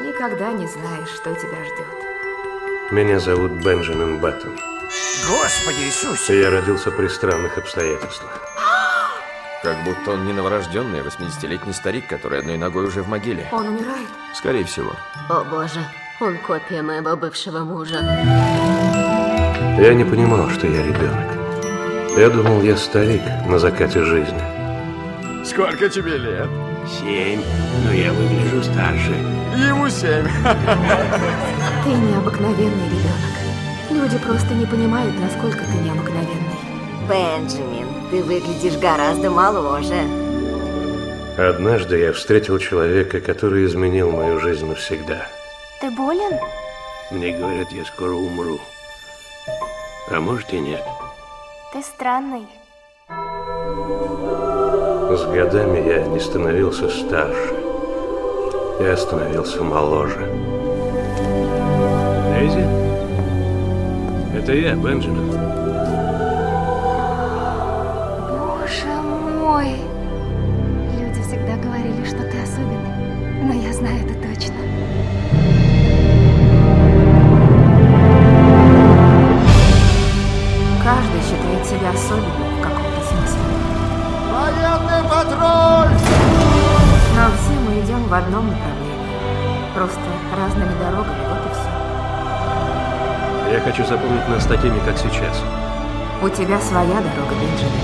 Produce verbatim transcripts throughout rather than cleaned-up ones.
Никогда не знаешь, что тебя ждет. Меня зовут Бенджамин Баттон. Господи Иисусе! Я родился при странных обстоятельствах. Как будто он не новорожденный, а восьмидесятилетний старик, который одной ногой уже в могиле. Он умирает? Скорее всего. О боже, он копия моего бывшего мужа. Я не понимал, что я ребенок. Я думал, я старик на закате жизни. Сколько тебе лет? Семь, но я выгляжу старше. Ему семь. Ты необыкновенный ребенок. Люди просто не понимают, насколько ты необыкновенный. Бенджамин, ты выглядишь гораздо моложе. Однажды я встретил человека, который изменил мою жизнь навсегда. Ты болен? Мне говорят, я скоро умру. А может и нет. Ты странный. С годами я не становился старше. Я становился моложе. Дейзи? Это я, Бенджамин. Боже мой! Люди всегда говорили, что ты особенный, но я знаю это точно. Каждый считает себя особенным в каком-то смысле. Военный патруль! Но все мы идем в одном направлении. Просто разными дорогами, вот и все. Я хочу запомнить нас такими, как сейчас. У тебя своя дорога, Бенджамин.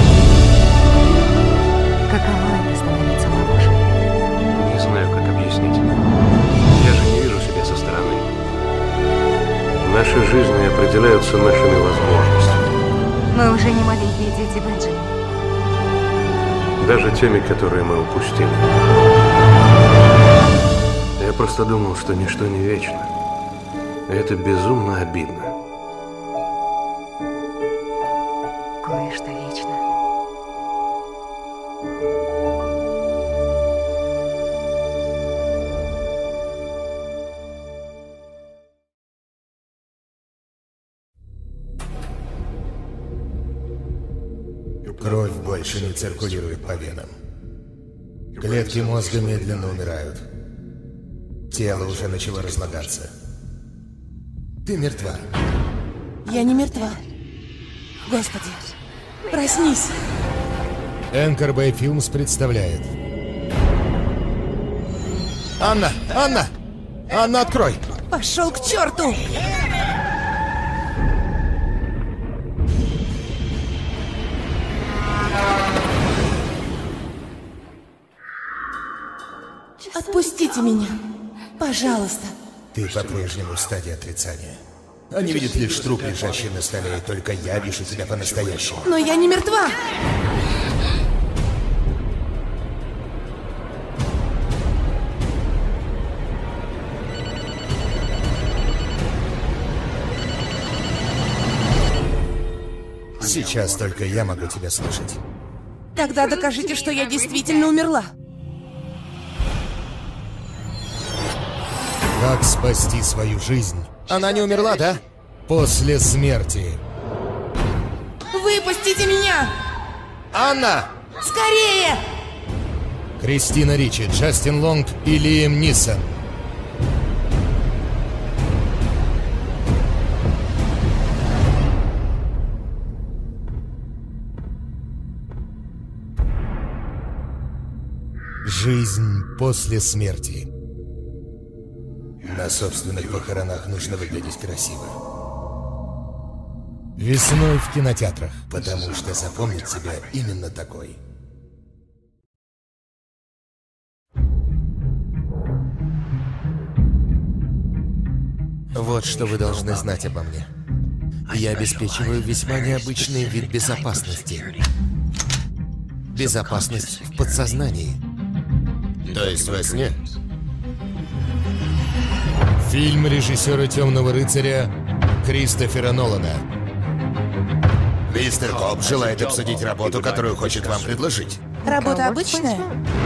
Каково это становиться моложе? Не знаю, как объяснить. Я же не вижу себя со стороны. Наши жизни определяются нашими возможностями. Мы уже не маленькие дети, Бенджамин. Даже теми, которые мы упустили. Я просто думал, что ничто не вечно. И это безумно обидно. Кое-что вечно. Кровь больше не циркулирует по венам. Клетки мозга медленно умирают. Тело уже начало разлагаться. Ты мертва. Я не мертва. Господи, проснись. Энкор Бэй Филмс представляет. Анна! Анна! Анна, открой! Пошел к черту! Отпустите меня, пожалуйста. Ты по-прежнему в стадии отрицания. Они видят лишь труп, лежащий на столе, и только я вижу тебя по-настоящему. Но я не мертва. Сейчас только я могу тебя слышать. Тогда докажите, что я действительно умерла. Как спасти свою жизнь? Она не умерла, да? После смерти. Выпустите меня! Анна! Скорее! Кристина Ричи, Джастин Лонг и Лиам Нисон. Жизнь после смерти. На собственных похоронах нужно выглядеть красиво. Весной в кинотеатрах, потому что запомнит себя именно такой. Вот что вы должны знать обо мне. Я обеспечиваю весьма необычный вид безопасности. Безопасность в подсознании. То есть во сне? Фильм режиссера «Темного рыцаря» Кристофера Нолана. Мистер Коп желает обсудить работу, которую хочет вам предложить. Работа обычная?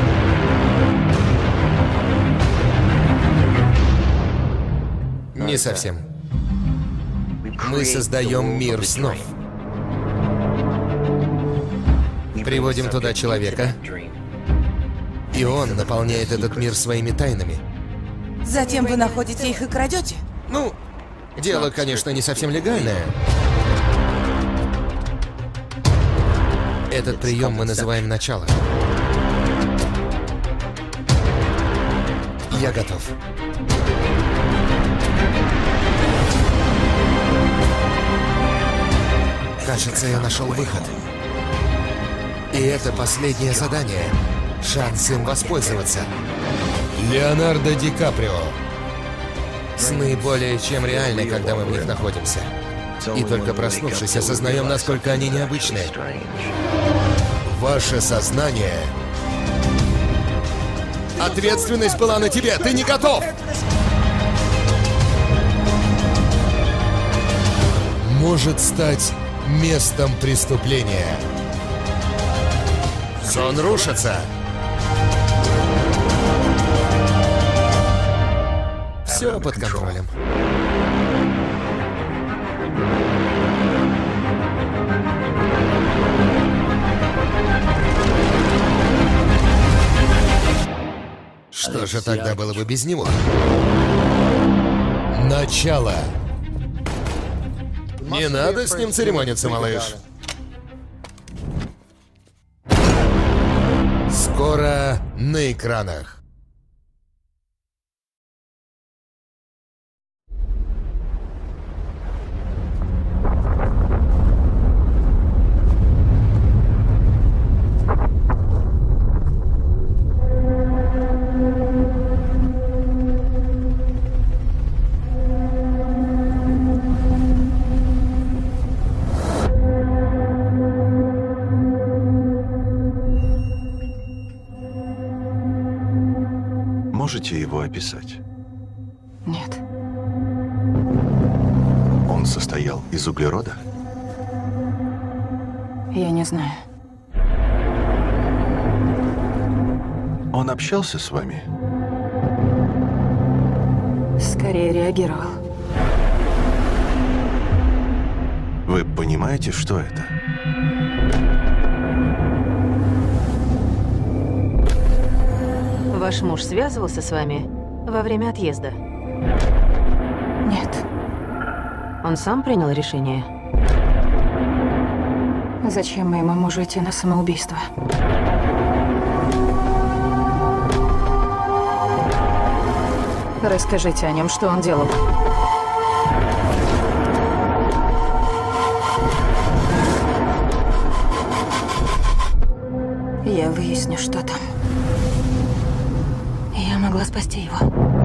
Не совсем. Мы создаем мир снов. Приводим туда человека, и он наполняет этот мир своими тайнами. Затем вы находите их и крадете? Ну, дело, конечно, не совсем легальное. Этот прием мы называем начало. Я готов. Кажется, я нашел выход. И это последнее задание. Шанс им воспользоваться. Леонардо Ди Каприо. Сны более чем реальны, когда мы в них находимся. И только проснувшись, осознаем, насколько они необычны. Ваше сознание. Ответственность была на тебе, ты не готов! Может стать местом преступления. Сон рушится. Все под контролем. Что же тогда было бы без него? Начало. Не надо с ним церемониться, малыш. Скоро на экранах. Можете его описать? Нет. Он состоял из углерода? Я не знаю. Он общался с вами? Скорее реагировал. Вы понимаете, что это? Ваш муж связывался с вами во время отъезда? Нет. Он сам принял решение? Зачем моему мужу идти на самоубийство? Расскажите о нем, что он делал. Я выясню, что там. Я могла спасти его.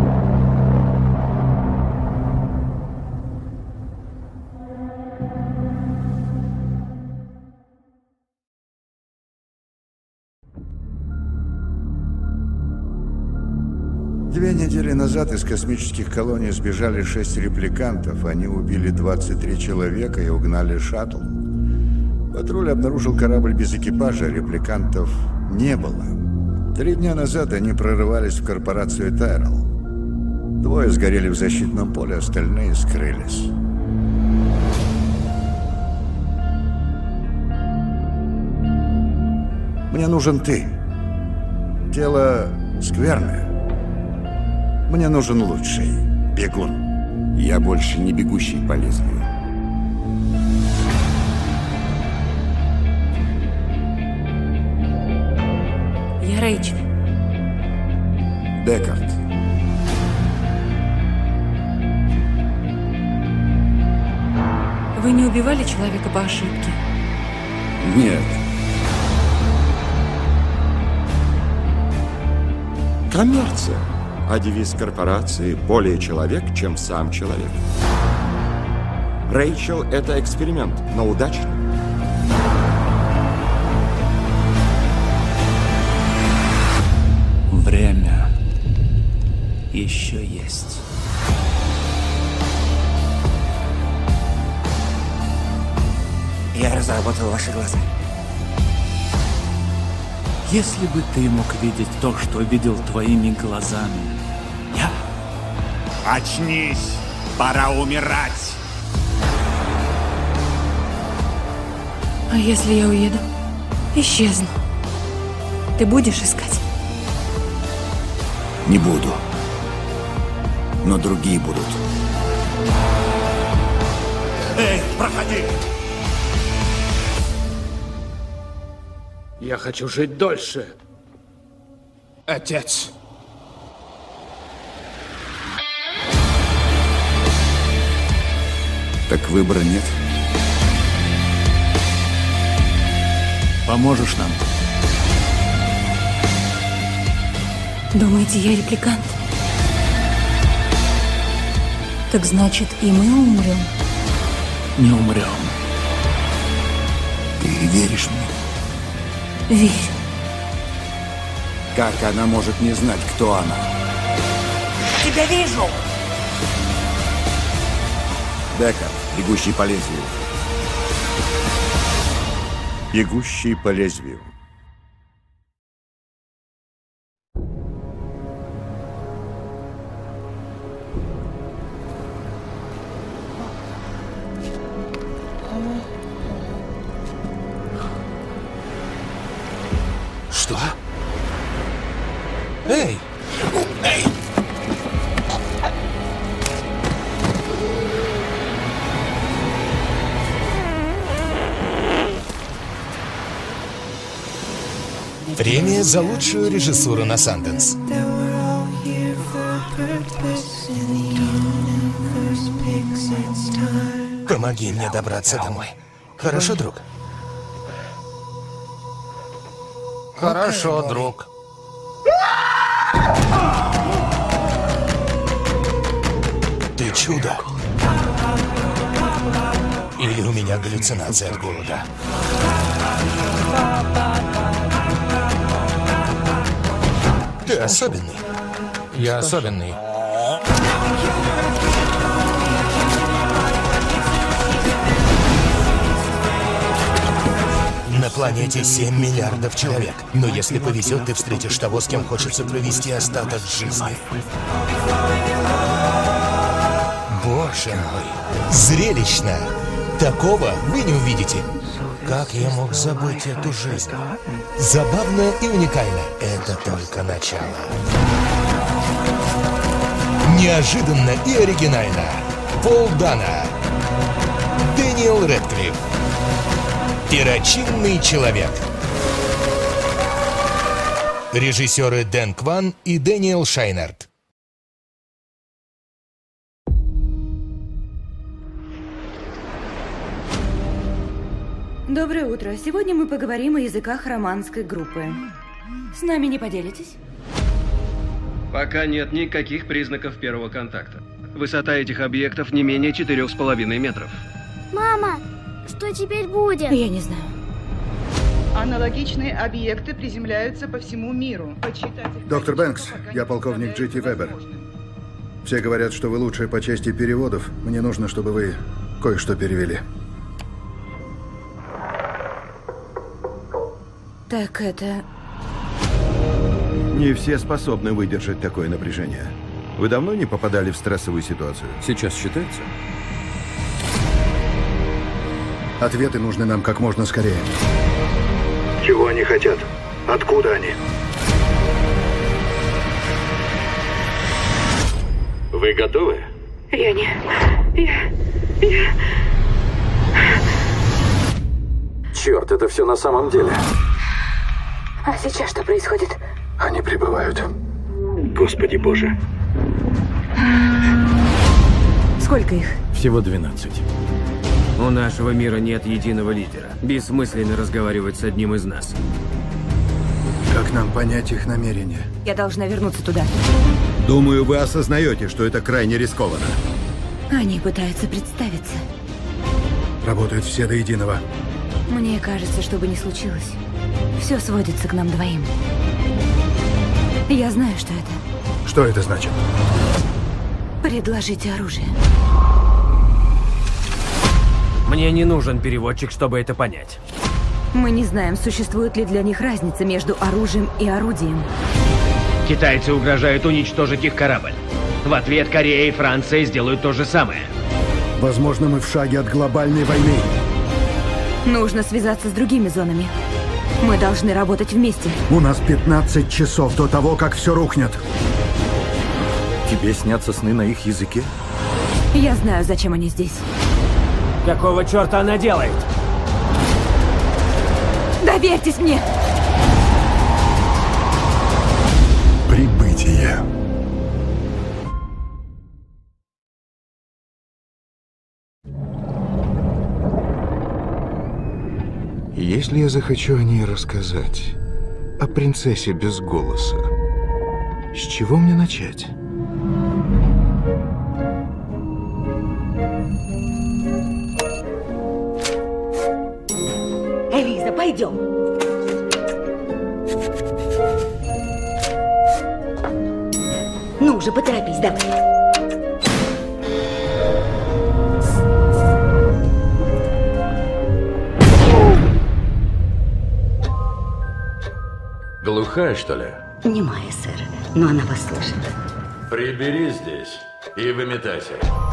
Две недели назад из космических колоний сбежали шесть репликантов. Они убили двадцать три человека и угнали шаттл. Патруль обнаружил корабль без экипажа, репликантов не было. Три дня назад они прорывались в корпорацию Тайрелл. Двое сгорели в защитном поле, остальные скрылись. Мне нужен ты. Тело скверное. Мне нужен лучший бегун. Я больше не бегущий по лезвию. Я Рэйчел. Декард. Вы не убивали человека по ошибке? Нет. Коммерция. А девиз корпорации «более человек, чем сам человек». Рэйчел – это эксперимент, но удачный. Время еще есть. Я разработал ваши глаза. Если бы ты мог видеть то, что видел твоими глазами, я... Очнись! Пора умирать! А если я уеду? Исчезну. Ты будешь искать? Не буду. но другие будут. Эй, проходи! Я хочу жить дольше. Отец. Так выбора нет. Поможешь нам? Думаете, я репликант? Так значит, и мы умрем? Не умрем. Ты веришь мне? Верю. Как она может не знать, кто она? Тебя вижу! Декард, бегущий по лезвию. Бегущий по лезвию. Что? Эй! Эй! Премия за лучшую режиссуру на Санденс. Помоги мне добраться домой. Хорошо, друг? Хорошо, друг. Ты чудо. Или у меня галлюцинация от голода? Ты особенный. Я особенный. На планете семь миллиардов человек. Но если повезет, ты встретишь того, с кем хочется провести остаток жизни. Боже мой. Зрелищно. Такого вы не увидите. Как я мог забыть эту жизнь? Забавно и уникально. Это только начало. Неожиданно и оригинально. Пол Дана. Дэниел Рэдклифф. Перочинный человек. Режиссеры Дэн Кван и Дэниел Шайнард. Доброе утро. Сегодня мы поговорим о языках романской группы. С нами не поделитесь? Пока нет никаких признаков первого контакта. Высота этих объектов не менее четырех с половиной метров. Мама, что теперь будет? Я не знаю. Аналогичные объекты приземляются по всему миру. Доктор Бэнкс, я полковник Джи Ти Вебер. Все говорят, что вы лучшие по части переводов. Мне нужно, чтобы вы кое-что перевели. Так это... Не все способны выдержать такое напряжение. Вы давно не попадали в стрессовую ситуацию? Сейчас считается? Ответы нужны нам как можно скорее. Чего они хотят? Откуда они? Вы готовы? Я не... Я... Я... Черт, это все на самом деле. А сейчас что происходит? Они прибывают. Господи боже. Сколько их? Всего двенадцать. У нашего мира нет единого лидера. Бессмысленно разговаривать с одним из нас. Как нам понять их намерения? Я должна вернуться туда. Думаю, вы осознаете, что это крайне рискованно. Они пытаются представиться. Работают все до единого. Мне кажется, что бы ни случилось, все сводится к нам двоим. Я знаю, что это. Что это значит? Предложите оружие. Мне не нужен переводчик, чтобы это понять. Мы не знаем, существует ли для них разница между оружием и орудием. Китайцы угрожают уничтожить их корабль. В ответ Корея и Франция сделают то же самое. Возможно, мы в шаге от глобальной войны. Нужно связаться с другими зонами. Мы должны работать вместе. У нас пятнадцать часов до того, как все рухнет. Тебе снятся сны на их языке? Я знаю, зачем они здесь. Какого черта она делает? Доверьтесь мне! Прибытие. Если я захочу о ней рассказать, о принцессе без голоса, с чего мне начать? Элиза, пойдем. Ну же, поторопись, давай. Глухая, что ли? Немая, сэр, но она вас слышит. Прибери здесь и выметайся.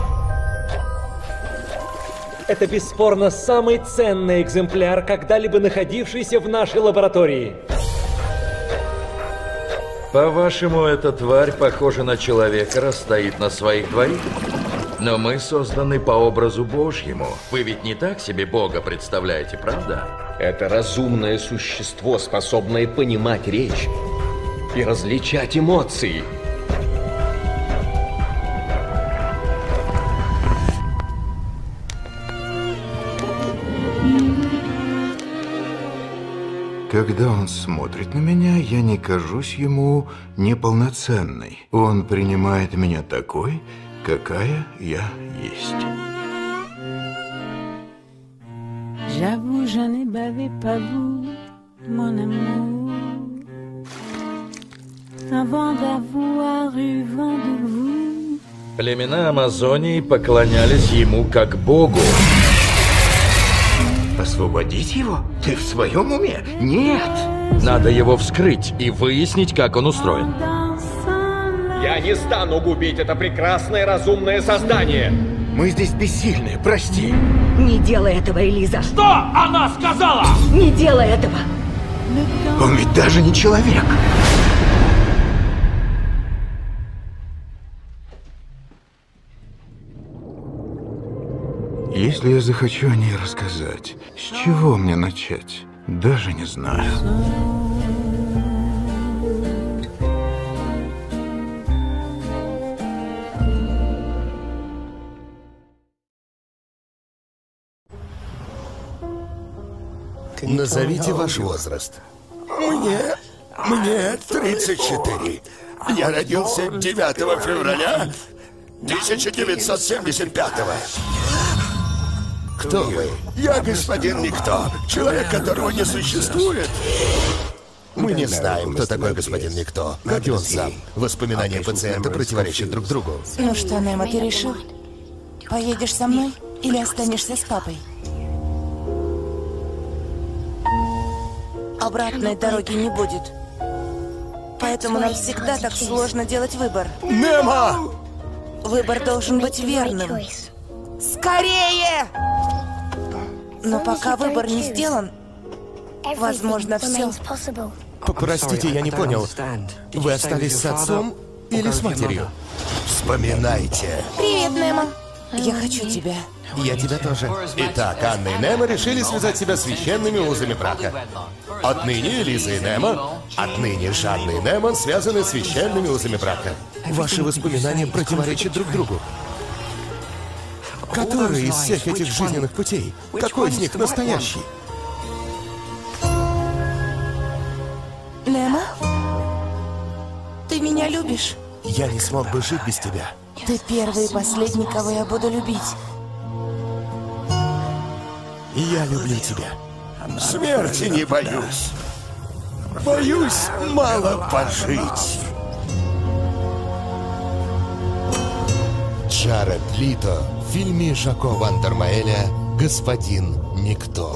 Это бесспорно самый ценный экземпляр, когда-либо находившийся в нашей лаборатории. По-вашему, эта тварь похожа на человека, раз стоит на своих двоих? Но мы созданы по образу Божьему. Вы ведь не так себе Бога представляете, правда? Это разумное существо, способное понимать речь и различать эмоции. Когда он смотрит на меня, я не кажусь ему неполноценной. Он принимает меня такой, какая я есть. J'avoue, je n'ai bavé pas vous, mon amour. Avant d'avoir eu vent de vous. Племена Амазонии поклонялись ему как богу. Освободить его? Ты в своем уме? Нет! Надо его вскрыть и выяснить, как он устроен. Я не стану губить это прекрасное разумное создание. Мы здесь бессильны, прости. Не делай этого, Элиза. Что она сказала? Не делай этого. Он ведь даже не человек. Если я захочу о ней рассказать, с чего мне начать? Даже не знаю. Назовите ваш возраст. Мне... мне тридцать четыре. Я родился девятого февраля тысяча девятьсот семьдесят пятого. Кто вы? Я господин Никто. Человек, которого не существует. Мы не знаем, кто такой господин Никто, как и он сам. Воспоминания пациента противоречат друг другу. Ну что, Немо, ты решил? Поедешь со мной или останешься с папой? Обратной дороги не будет. Поэтому нам всегда так сложно делать выбор. Немо! Выбор должен быть верным. Скорее! Но пока выбор не сделан, возможно, все. Простите, я не понял. Вы остались с отцом или с матерью? Вспоминайте. Привет, Немо. Я хочу тебя. Я тебя тоже. Итак, Анна и Немо решили связать себя священными узами брака. Отныне Элиза и Немо, отныне Жанна и Немо связаны священными узами брака. Ваши воспоминания противоречат друг другу. Который из всех этих жизненных путей? Какой из них настоящий? Немо? Ты меня любишь? Я не смог бы жить без тебя. Ты первый и последний, кого я буду любить. Я люблю тебя. Смерти не боюсь. Боюсь мало пожить. Джаред Лито в фильме Жако Ван Дормаэля «Господин Никто».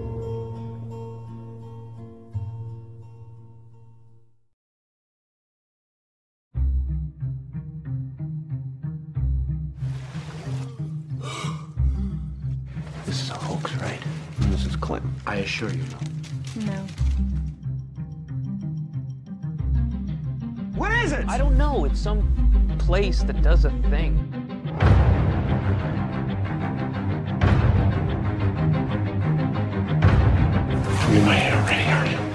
This is a hoax, right? Missus Clinton, I assure you no. No. What is it? I don't know. It's some place that does a thing. You might have already heard it.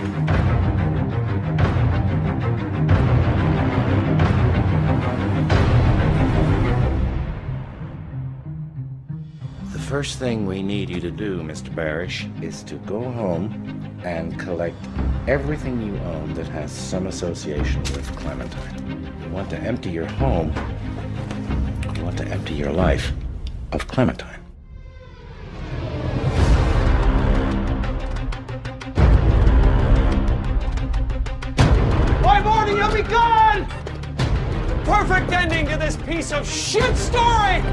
The first thing we need you to do, Mister Barish, is to go home and collect everything you own that has some association with Clementine. You want to empty your home. You want to empty your life of Clementine. By morning, you'll be gone! The perfect ending to this piece of shit story!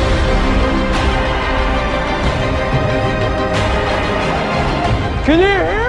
Can you hear